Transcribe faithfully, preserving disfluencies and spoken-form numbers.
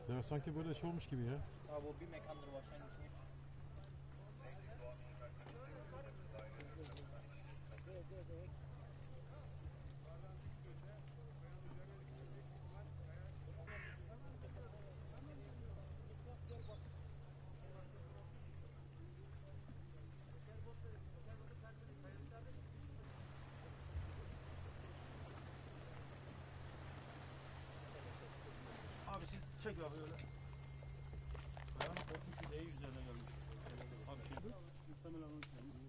Ya sanki böyle şey olmuş gibi ya. Abi o bir mekandır başlangıçmış. Abi siz çek abi öyle. Ayağını kopmuş, yüzeyi üzerine gelmiş. Abi şey. Muhtemelen onu